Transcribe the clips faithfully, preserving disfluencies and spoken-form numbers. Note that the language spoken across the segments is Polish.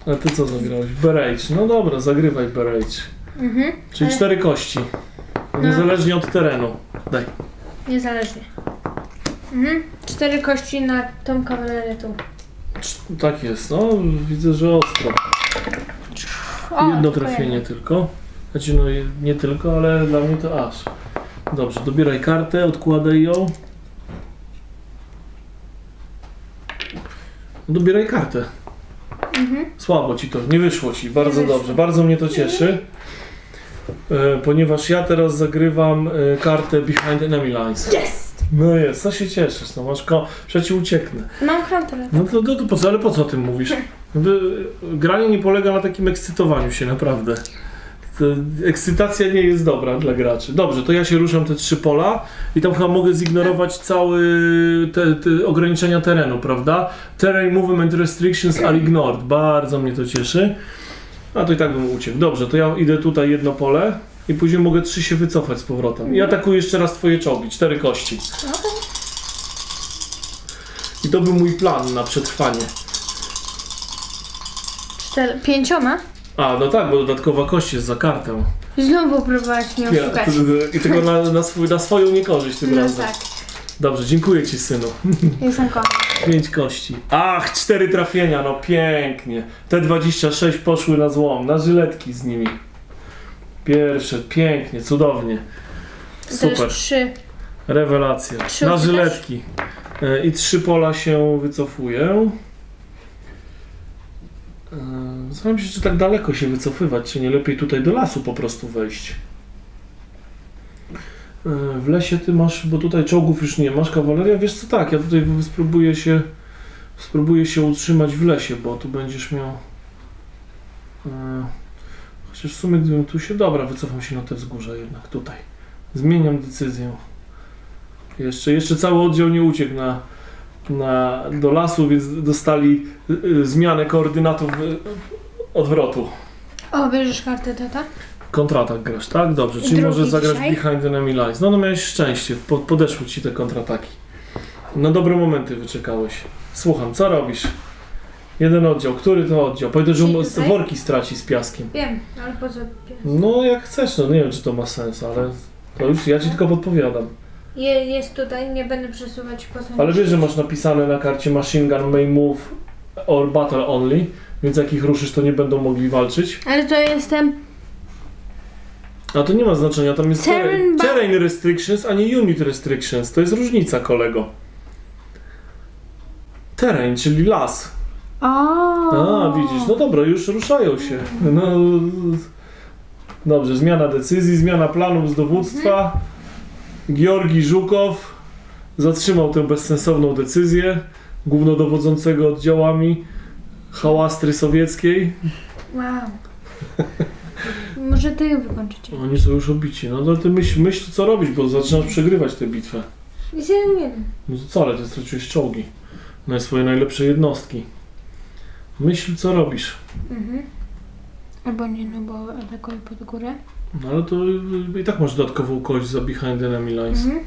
A ty co zagrałeś? Berage. No dobra, zagrywaj Berage. Mhm. Czyli Ale... cztery kości. Niezależnie no. od terenu. Daj. Niezależnie. Mhm. Cztery kości na tą kawalerię tu. Tak jest, no widzę, że ostro. O, jedno trafienie jedno. tylko. Znaczy no nie tylko, ale dla mnie to aż. Dobrze, dobieraj kartę, odkładaj ją. Dobieraj kartę. Mhm. Słabo ci to, nie wyszło ci, bardzo wyszło. dobrze, bardzo mnie to cieszy. E, ponieważ ja teraz zagrywam e, kartę Behind Enemy Lines. Yes! No jest, co się cieszysz, no masz ko... przecież ucieknę. Mam krantę. No to, to, to po co, ale po co o tym mówisz? Granie nie polega na takim ekscytowaniu się, naprawdę. To, ekscytacja nie jest dobra dla graczy. Dobrze, to ja się ruszam te trzy pola i tam chyba mogę zignorować całe te, te ograniczenia terenu, prawda? Terrain movement restrictions are ignored. Bardzo mnie to cieszy. A to i tak bym uciekł. Dobrze, to ja idę tutaj jedno pole i później mogę trzy się wycofać z powrotem. I atakuję jeszcze raz twoje czołgi, cztery kości. I to był mój plan na przetrwanie. Cztery, pięcioma? A, no tak, bo dodatkowa kość jest za kartę. Znowu próbować mnie oszukać. I tylko na, na, swój, na swoją niekorzyść tym no razem. Tak. Dobrze, dziękuję ci, synu. Jestem kochany. Pięć kości. Ach, cztery trafienia, no pięknie. Te dwadzieścia sześć poszły na złom, na żyletki z nimi. Pierwsze, pięknie, cudownie. Super. Trzy. Rewelacja. Trzy na uciekasz? żyletki. I trzy pola się wycofuję. Zastanawiam się, czy tak daleko się wycofywać, czy nie lepiej tutaj do lasu po prostu wejść. W lesie ty masz, bo tutaj czołgów już nie masz, kawaleria, wiesz co, tak, ja tutaj spróbuję się spróbuję się utrzymać w lesie, bo tu będziesz miał chociaż w sumie gdybym tu się, dobra, wycofam się na te wzgórza jednak tutaj, zmieniam decyzję. Jeszcze, jeszcze cały oddział nie uciekł na Na, do lasu, więc dostali y, y, zmianę koordynatów y, odwrotu. O, bierzesz kartę, tata? Kontratak grasz, tak? Dobrze, czyli Drugi możesz zagrać dzisiaj? Behind Enemy Lines. No, no miałeś szczęście, po, podeszły ci te kontrataki. Na dobre momenty wyczekałeś. Słucham, co robisz? Jeden oddział, który to oddział? Powiedział, że Czyli um, tutaj? worki straci z piaskiem. Wiem, ale po co? No jak chcesz, no nie wiem, czy to ma sens, ale to już ja ci tylko podpowiadam. Je, jest tutaj, nie będę przesuwać po co. Ale wiesz, że masz napisane na karcie Machine Gun may move or battle only, więc jak ich ruszysz, to nie będą mogli walczyć. Ale to jestem... A to nie ma znaczenia, tam jest Terrain terrain, ba- terrain restrictions, a nie unit restrictions. To jest różnica, kolego. Terrain, czyli las. O. A, widzisz, no dobra, już ruszają się. No, dobrze, zmiana decyzji, zmiana planów z dowództwa. Georgi Żukow zatrzymał tę bezsensowną decyzję głównodowodzącego oddziałami hałastry sowieckiej. Wow. Może ty ją wykończycie. Oni są już obici. No to ty myśl, myśl co robić, bo zaczynasz przegrywać tę bitwę. Nic ja nie wiem. No to co, ale ty straciłeś czołgi. No swoje najlepsze jednostki. Myśl co robisz. Mhm. Albo nie, no bo atakuję pod górę. No ale to i tak masz dodatkową kość za Behind Enemy Lines. Mhm.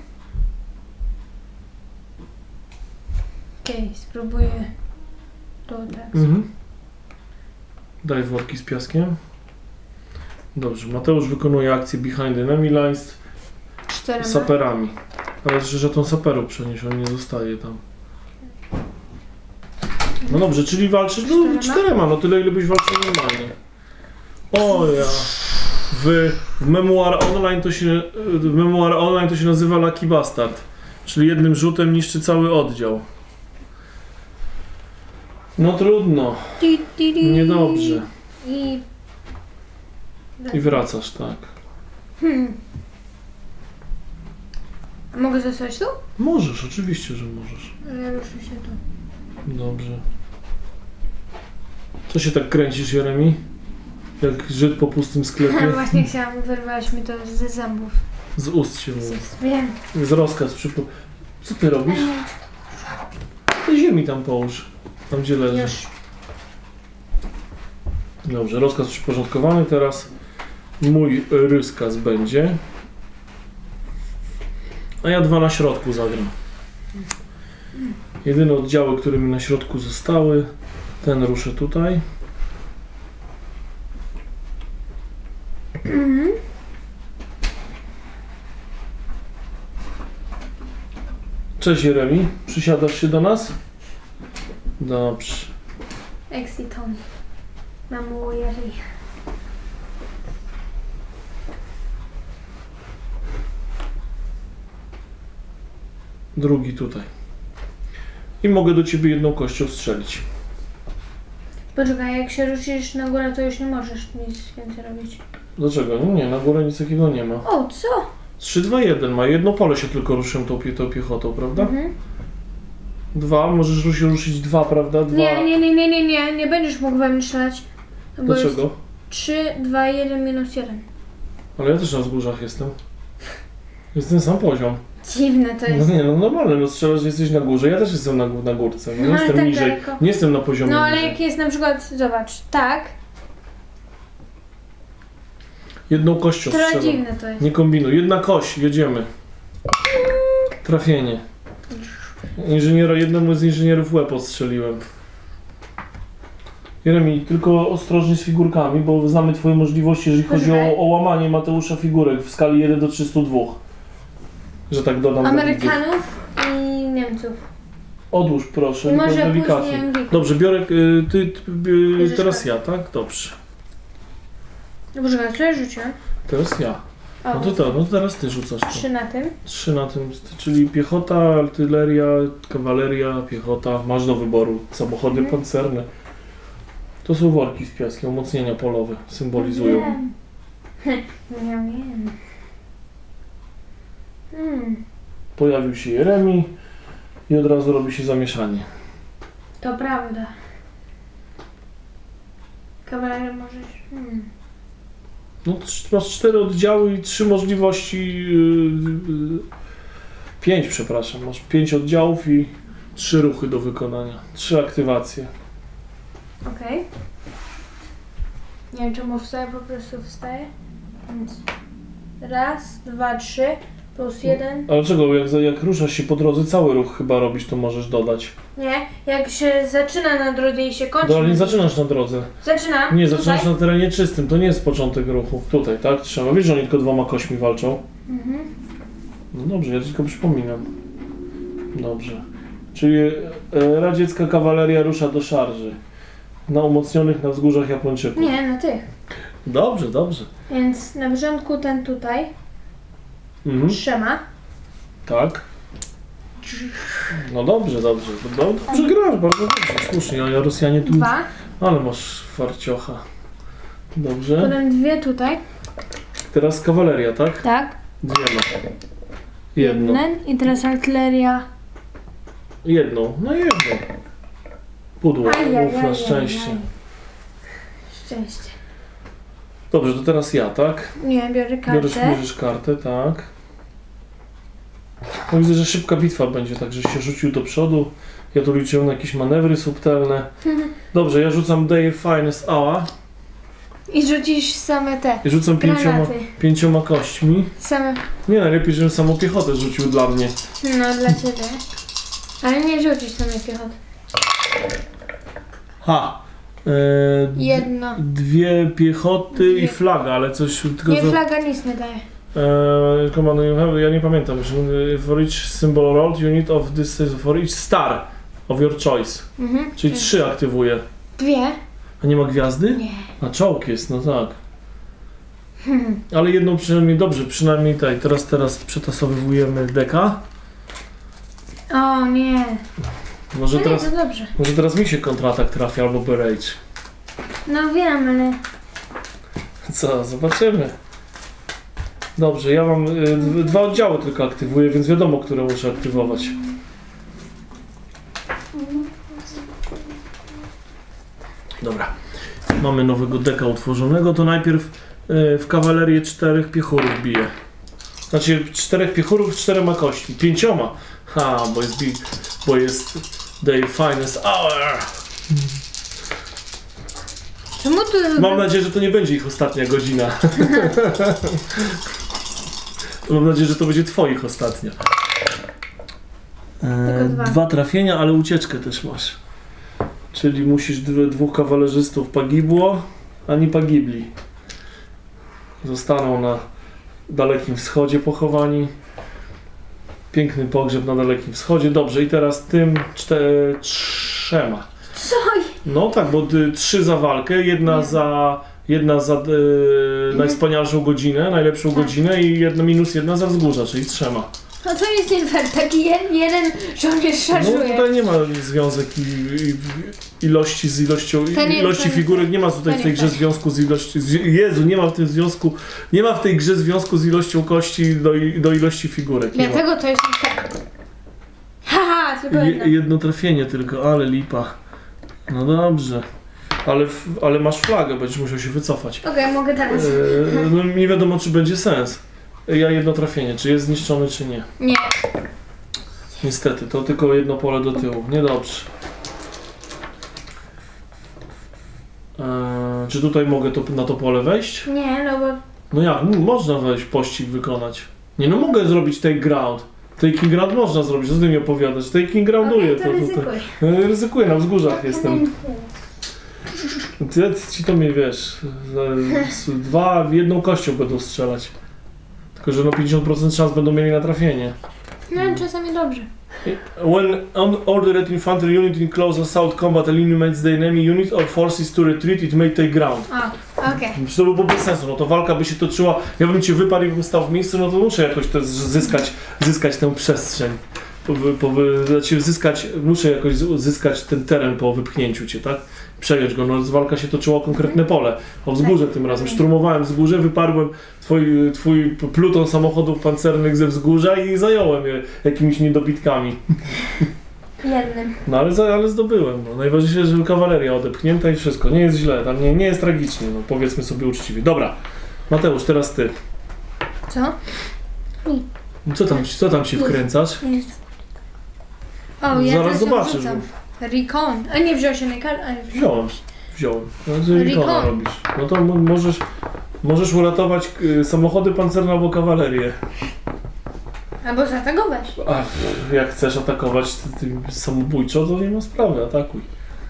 Okej, okay, spróbuję to tak. Mhm. Daj worki z piaskiem. Dobrze, Mateusz wykonuje akcję Behind Enemy Lines Czterema. saperami. Ale że żeton saperów przenieś, on nie zostaje tam. No dobrze, czyli walczysz no, Czterema? czterema, no tyle ile byś walczył normalnie. O ja. W, w Memoir Online to się w Memoir Online to się nazywa Lucky Bastard. Czyli jednym rzutem niszczy cały oddział. No trudno. Ti, ti, ti. Niedobrze. I... I wracasz, tak. Hmm. A mogę zostać tu? Możesz, oczywiście, że możesz. Ja ruszę się tu. Dobrze. Co się tak kręcisz, Jeremi? Jak Żyd po pustym sklepie? Właśnie chciałam, wyrwać mi to ze zębów. Z ust się mówi. Wiem. Z rozkaz przypo... Co ty robisz? Do ziemi tam połóż. Tam gdzie leży. Już. Dobrze, rozkaz przyporządkowany. Teraz mój rozkaz będzie. A ja dwa na środku zagram. Jedyne oddziały, które mi na środku zostały, ten ruszę tutaj. Cześć Jeremi, przysiadasz się do nas? Dobrze. Exiton. Mamo Jerry. Drugi tutaj. I mogę do ciebie jedną kością strzelić. Poczekaj, jak się ruszysz na górę, to już nie możesz nic więcej robić. Dlaczego? No nie, na górę nic takiego nie ma. O, co? trzy, dwa, jeden ma. Jedno pole się tylko ruszę tą, pie- tą piechotą, prawda? Mhm. Dwa, możesz ruszy, ruszyć dwa, prawda? Dwa. Nie, nie, nie, nie, nie, nie, nie będziesz mógł we mnie strzelać. Bo Dlaczego? jest trzy, dwa, jeden minus jeden. Ale ja też na wzgórzach jestem. Jest ten sam poziom. Dziwne to No jest. nie, no normalne, no strzelasz, że jesteś na górze. Ja też jestem na, gó- na górce. No, nie No, ale jestem tak niżej. daleko. Nie jestem na poziomie No ale niżej. jak jest na przykład, zobacz, tak, Jedną kością trochę strzelam. dziwne to jest. Nie kombinuj. Jedna kość, jedziemy. Trafienie. Inżyniera, jednemu z inżynierów łeb odstrzeliłem. Jeremi, tylko ostrożnie z figurkami, bo znamy twoje możliwości, jeżeli chodzi o, o łamanie Mateusza figurek w skali jeden do trzystu dwa. Że tak dodam. dla widzów. Amerykanów i Niemców. Odłóż proszę, I tylko może delikatnie. później Anglików. Dobrze, biorę, y, ty, ty y, Bierzesz teraz tak. ja, tak? Dobrze. No poczekaj, co ja rzuciłem? Teraz ja. O, No to to, no to teraz ty rzucasz to. trzy na tym. Trzy na tym, czyli piechota, artyleria, kawaleria, piechota. Masz do wyboru samochody Mhm. pancerne. To są worki z piaskiem, umocnienia polowe, symbolizują. Wiem. No ja wiem. Hmm, Pojawił się Jeremi i od razu robi się zamieszanie. to prawda. Kawaleria możesz... Hmm. No, trz- masz cztery oddziały i trzy możliwości. Yy, yy, pięć, przepraszam. Masz pięć oddziałów i trzy ruchy do wykonania. Trzy aktywacje. Okej. Nie wiem czemu wstaje, po prostu wstaje. Więc raz, dwa, trzy, plus jeden. Ale czego? Jak, jak ruszasz się po drodze, cały ruch chyba robisz, to możesz dodać. Nie, jak się zaczyna na drodze i się kończy. No ale nie na drodze. zaczynasz na drodze. Zaczynam. Nie, tutaj. zaczynasz na terenie czystym. To nie jest początek ruchu. Tutaj, tak? Trzeba. Wiesz, że oni tylko dwoma kośćmi walczą? Mhm. No dobrze, ja ci tylko przypominam. Dobrze. Czyli e, radziecka kawaleria rusza do szarży. Na umocnionych na wzgórzach Japończyków. Nie, na tych. Dobrze, dobrze. Więc na początku ten tutaj, Mhm. trzema. Tak. No dobrze, dobrze. No, dobrze grasz, bardzo dobrze. Słusznie, a Rosjanie tu... Dwa. Ale masz farciocha. Dobrze. Potem dwie tutaj. Teraz kawaleria, tak? Tak. Dwiema. Jedno. Jeden. I teraz artyleria. Jedną. No jedną. Pudło. Ajajaj, Mów na szczęście. Szczęście. Dobrze, to teraz ja, tak? Nie, biorę Bierzesz, kartę. bierzesz kartę, tak. No widzę, że szybka bitwa będzie, tak, że się rzucił do przodu. Ja tu liczyłem na jakieś manewry subtelne. Dobrze, ja rzucam Their Finest Hour I rzucisz same te. i rzucam pięcioma, Granaty. pięcioma kośćmi. Same. Nie, najlepiej, żebym samą piechotę rzucił dla mnie. No, dla ciebie. Ale nie rzucisz same piechoty. Ha! E, Jedno. Dwie piechoty Dwie. i flaga, ale coś tylko... Nie, za- flaga nic nie daje. Uh, command you have, ja nie pamiętam już. Uh, For each symbol rolled, unit of this, for each star of your choice. Mhm. Czyli trzy aktywuję. Dwie? A nie ma gwiazdy? Nie. A czołg jest, no tak. Ale jedną przynajmniej dobrze, przynajmniej tak. Teraz, teraz przetasowujemy deka. O nie. Może No nie, teraz, to dobrze. może teraz mi się kontratak trafi albo Berage. No wiem, ale... Co, zobaczymy. Dobrze, ja mam y, d- dwa oddziały tylko aktywuję, więc wiadomo, które muszę aktywować. Dobra, mamy nowego deka utworzonego, to najpierw y, w kawalerię czterech piechurów bije. Znaczy czterech piechurów z czterema kośćmi, pięcioma. Ha, bo jest, bi- bo jest Their Finest Hour. Czemu tu... Mam nadzieję, że to nie będzie ich ostatnia godzina. Mam nadzieję, że to będzie twoich ostatnia. E, Tylko dwa. dwa trafienia, ale ucieczkę też masz. Czyli musisz dw- dwóch kawalerzystów pagibło, ani pagibli. Zostaną na Dalekim Wschodzie pochowani. Piękny pogrzeb na Dalekim Wschodzie. Dobrze, i teraz tym czte- trzema. Co? No tak, bo y, trzy za walkę, jedna Nie. za jedna za y, najwspanialszą godzinę, najlepszą Tak. godzinę i jedna minus jedna za wzgórza, czyli z trzema. No to jest nie fair, taki jed, jeden żołnierz No szarżuje. tutaj nie ma związek i, i, ilości z ilością, To nie- ilości to nie figurek, fair. nie ma tutaj To w tej nie grze fair. związku z ilością, z, Jezu, nie ma w tym związku, nie ma w tej grze związku z ilością kości do, i- do ilości figurek. Nie ma. Dlatego to jest nie fair. Haha, tylko jedno. Je, jedno trafienie tylko, ale lipa. No dobrze. Ale, f- ale masz flagę, będziesz musiał się wycofać. Okej, mogę teraz. Eee, no nie wiadomo, czy będzie sens. Ja jedno trafienie, czy jest zniszczony, czy nie. Nie. Niestety, to tylko jedno pole do tyłu. Niedobrze. Eee, czy tutaj mogę to, na to pole wejść? Nie, no bo... No jak? M- Można wejść, pościg wykonać. Nie no, mogę zrobić take ground. Taking ground można zrobić, co ty mi opowiadasz? Taking grounduję Okej, to to tutaj. ryzykuj. No, ryzykuję, na wzgórzach jestem. Ty, ci to mnie wiesz, z- z- dwa jedną kością będą strzelać. Tylko, że no pięćdziesiąt procent szans będą mieli na trafienie. No, czasami dobrze. When an ordered infantry unit in close assault combat eliminates the enemy unit or forces to retreat, it may take ground. A, okej. Czy to byłoby bez sensu, no to walka by się toczyła, ja bym cię wyparł i bym stał w miejscu, no to muszę jakoś to zyskać, zyskać tę przestrzeń. Po, wy- po, wy- znaczy zyskać, muszę jakoś z- zyskać ten teren po wypchnięciu cię, tak? Przejąć go, no walka się toczyła o konkretne pole, o wzgórze tym razem. Szturmowałem wzgórze, wyparłem twój, twój pluton samochodów pancernych ze wzgórza i zająłem je jakimiś niedobitkami. Jednym. No ale, za- ale zdobyłem, no. Najważniejsze, że kawaleria odepchnięta i wszystko. Nie jest źle, tam nie, nie jest tragicznie, no powiedzmy sobie uczciwie. Dobra, Mateusz, teraz ty. Co? No Co tam, co tam się wkręcasz? Jest. O, ja Zaraz teraz ją zobaczysz. wrzucam. Recon. A nie wziął się na kar... a, Wziąłem, wziąłem. Znaczy, Recon. Recona robisz. No to mo- możesz, możesz uratować y, samochody pancerne albo kawalerię. Albo zaatakować. A jak chcesz atakować ty, ty samobójczo, to nie ma sprawy, atakuj.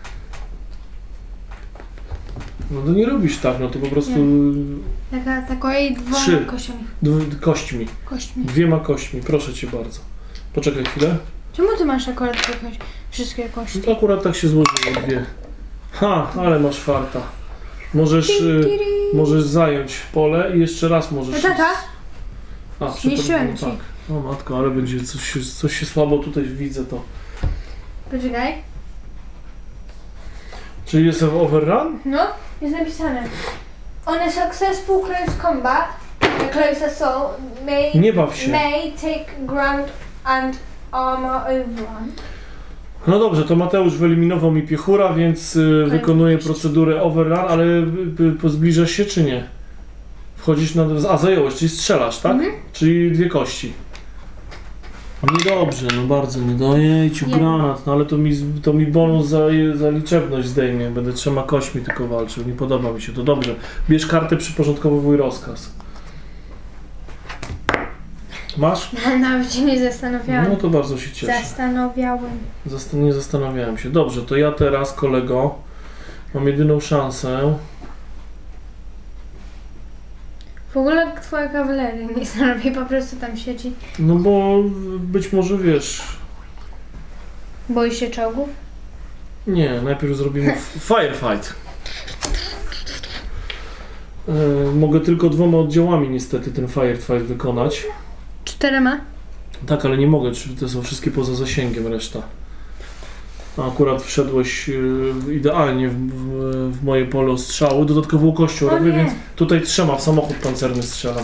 No to nie robisz tak, no to po prostu Taka, takiej dwoma Trzy. kościami. d- kośćmi, Kośćmi. dwiema kośćmi, proszę cię bardzo. Poczekaj chwilę. Czemu ty masz akurat te kości? Wszystkie kości? No to akurat tak się złożyło, dwie. Ha, ale masz farta. Możesz, y, Tiri. możesz zająć pole i jeszcze raz możesz... No tata? A, Zniszczyłem no ci. tak. O matko, ale będzie coś, się- coś się słabo tutaj widzę to. Poczekaj. Czyli jest overrun? No, jest napisane. On a successful close combat, a close assault may, Nie baw się. may take ground and armor overrun. No dobrze, to Mateusz wyeliminował mi piechura, więc y, wykonuje procedurę overrun, ale y, y, zbliżasz się czy nie? Wchodzisz na... A, zająłeś, czyli strzelasz, tak? Mhm. Czyli dwie kości. Niedobrze, no bardzo nie dojejciu, Nie. granat, no ale to mi, to mi bonus za, za liczebność zdejmie, będę trzema kośćmi tylko walczył, nie podoba mi się to, dobrze. Bierz kartę, przyporządkowuj rozkaz. Masz? Nawet się nie zastanawiałem. No to bardzo się cieszę. Zastanawiałem. Zast nie zastanawiałem się. Dobrze, to ja teraz, kolego, mam jedyną szansę. W ogóle twoja kawaleria nie zrobi, po prostu tam siedzi. No bo być może wiesz. Boisz się czołgów? Nie, najpierw zrobimy f- firefight. E, mogę tylko dwoma oddziałami niestety ten firefight wykonać. Czterema? Tak, ale nie mogę, czy to są wszystkie poza zasięgiem reszta. A akurat wszedłeś e, idealnie w, w, w moje pole ostrzału. Dodatkową kością O robię, nie. więc tutaj trzema w samochód pancerny strzelam.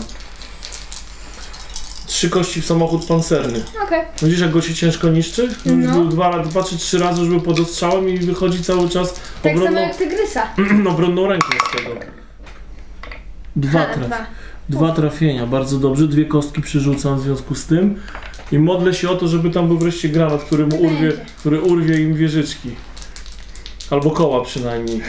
Trzy kości w samochód pancerny. Okej. Widzisz, jak go się ciężko niszczy? Już No. był dwa, dwa czy trzy razy już był pod ostrzałem i wychodzi cały czas Tak samo obronną, jak tygrysa. obronną ręką z tego. Dwa, Ha, traf, dwa. dwa trafienia, bardzo dobrze. Dwie kostki przerzucam w związku z tym. I modlę się o to, żeby tam był wreszcie granat, który mu urwie, Będzie. który urwie im wieżyczki. Albo koła przynajmniej.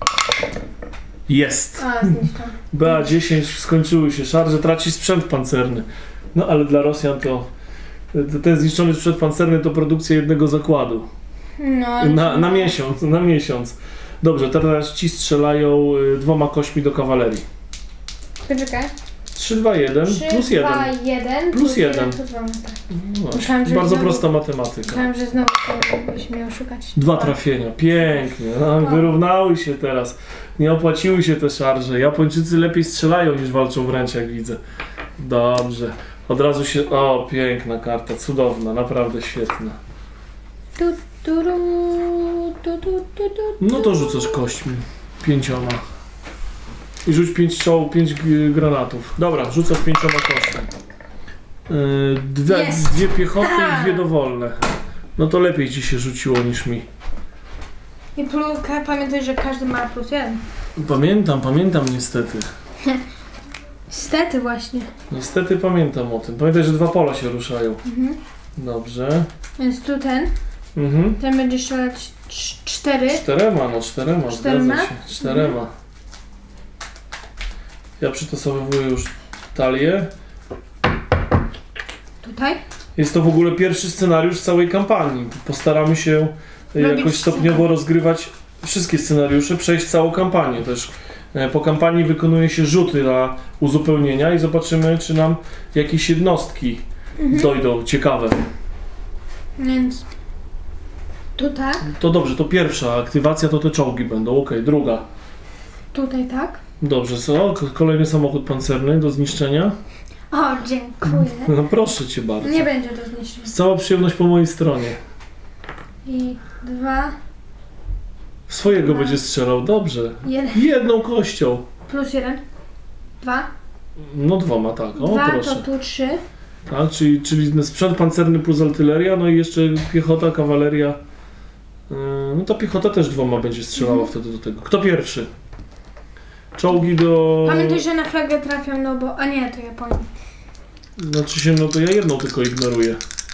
Jest! A, zniszczam. B A dziesięć skończyły się szarże, traci sprzęt pancerny. No ale dla Rosjan to to ten zniszczony sprzęt pancerny to produkcja jednego zakładu. No, ale Na, na miesiąc, na miesiąc. Dobrze, teraz ci strzelają y, dwoma kośćmi do kawalerii. Poczekaj. trzy, dwa, jeden trzy, plus dwa, jeden. jeden Plus jeden. plus dwa, no tak. No właśnie, Myślałam, że bardzo znowu- prosta matematyka. Myślałam, że znowu chciałbyś mnie oszukać. Dwa trafienia, pięknie. No, wyrównały się teraz. Nie opłaciły się te szarże. Japończycy lepiej strzelają niż walczą wręcz, jak widzę. Dobrze. Od razu się... O, piękna karta, cudowna, naprawdę świetna. Tu, tu, ru, tu, tu, tu, tu, No to rzucasz kośćmi. Pięcioma. I rzuć pięć czoł, pięć g- granatów. Dobra, rzucasz pięcioma kośćmi. Yy, dwie, Jest. dwie piechoty Ha. i dwie dowolne. No to lepiej ci się rzuciło niż mi. I plus, pamiętaj, że każdy ma plus jeden. Pamiętam, pamiętam niestety. Niestety właśnie. Niestety pamiętam o tym. Pamiętaj, że dwa pola się ruszają. Mhm. Dobrze. Więc tu ten, Mhm. ten będzie strzelać cz- cztery. Czterema, no czterema, Czterema? zgadza się. Czterema. Ja przytasowywuję już talię. Tutaj. Jest to w ogóle pierwszy scenariusz całej kampanii. Postaramy się e, Robić jakoś stopniowo rozgrywać wszystkie scenariusze, przejść całą kampanię też. E, Po kampanii wykonuje się rzuty na uzupełnienia i zobaczymy, czy nam jakieś jednostki dojdą ciekawe. Więc tutaj, To dobrze, to pierwsza aktywacja to te czołgi będą, okej, druga. tutaj tak. Dobrze, co? K- Kolejny samochód pancerny do zniszczenia. O, dziękuję. No proszę cię bardzo. Nie będzie to zniszczone. Cała przyjemność po mojej stronie. I dwa, Swojego Dwa. będzie strzelał, dobrze. jeden, Jedną kością. plus jeden, dwa, No dwoma, tak. O, dwa proszę. to tu trzy. Tak, czyli, czyli sprzęt pancerny plus artyleria, no i jeszcze piechota, kawaleria. Yy, No ta piechota też dwoma będzie strzelała Mhm. wtedy do tego. Kto pierwszy? Czołgi do... Pamiętaj, że na flagę trafią, no bo... A nie, to Japonia. Znaczy się, no to ja jedną tylko ignoruję.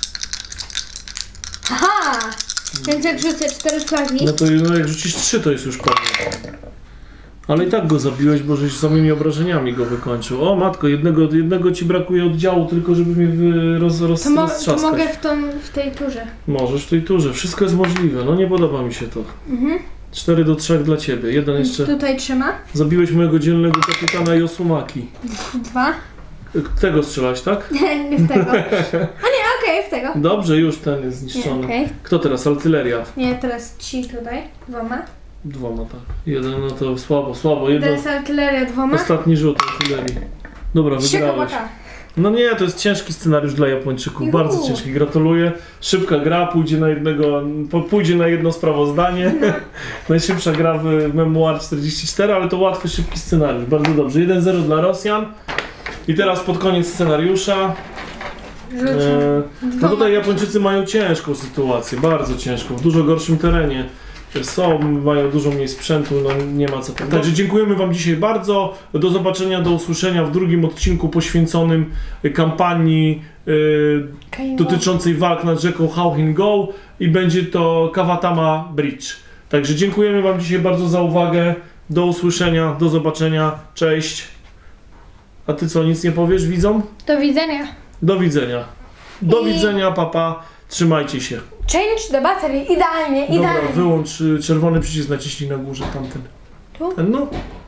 Aha! Więc jak rzucę cztery flagi, No to no, jak rzucisz trzy, to jest już po mnie. Ale i tak go zabiłeś, bo żeś samymi obrażeniami go wykończył. O matko, jednego, jednego ci brakuje oddziału, tylko żeby mnie wy- roz, roz, to, mo to roztrzaskać. mogę w, tą, w tej turze. Możesz w tej turze, wszystko jest możliwe. No nie podoba mi się to. Mhm. cztery do trzech dla ciebie. Jeden Więc jeszcze... tutaj trzyma. Zabiłeś mojego dzielnego kapitana Yosumaki. Dwa. Tego strzelać, tak? Nie w tego. A nie, okej, w tego. Dobrze, już ten jest Nie, zniszczony. okej. Kto teraz? Artyleria. Nie, teraz ci tutaj, dwoma. Dwoma, tak. Jeden, no to słabo, słabo. Jedno... Teraz artyleria dwoma. Ostatni rzut artylerii. Dobra, Trzy wygrałeś. kopaka. No nie, to jest ciężki scenariusz dla Japończyków, Juhu. bardzo ciężki. Gratuluję. Szybka gra, pójdzie na jednego, po- pójdzie na jedno sprawozdanie. No. Najszybsza gra w Memoir czterdzieści cztery, ale to łatwy, szybki scenariusz. Bardzo dobrze. jeden zero dla Rosjan. I teraz pod koniec scenariusza. Rzucę. E, no Dwoma. tutaj Japończycy mają ciężką sytuację, bardzo ciężką, w dużo gorszym terenie. Są, mają dużo mniej sprzętu, no nie ma co tam. Także dziękujemy wam dzisiaj bardzo. Do zobaczenia, do usłyszenia w drugim odcinku poświęconym kampanii y, Okej, dotyczącej walk nad rzeką Hauhin Go i będzie to Kawatama Bridge. Także dziękujemy wam dzisiaj bardzo za uwagę. Do usłyszenia, do zobaczenia, cześć. A ty co, nic nie powiesz widzom? Do widzenia. Do widzenia. Do I- widzenia, papa. Trzymajcie się. Change the battery. Idealnie, Dobra, idealnie. wyłącz y, czerwony przycisk, naciśnij na górze tamten. Tu? Ten, no.